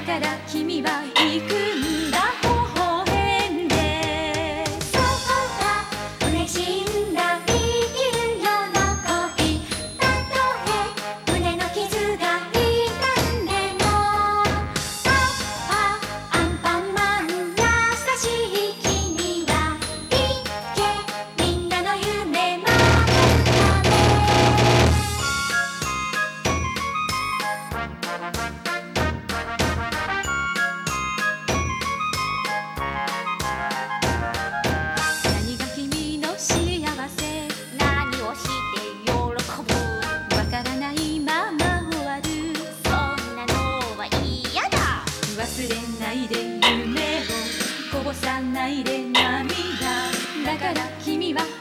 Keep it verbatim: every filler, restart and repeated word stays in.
から君は行くんだ微笑んで。 そうだ嬉しいんだ生きる喜び。たとえ胸の傷が痛んでも。パパアンパンマン優しい君はいけみんなの夢守るため。 何が君の幸せ、 何をして喜ぶ。 わからないまま終わる。 そんなのは嫌だ。 忘れないで夢をこぼさないで涙。だから君は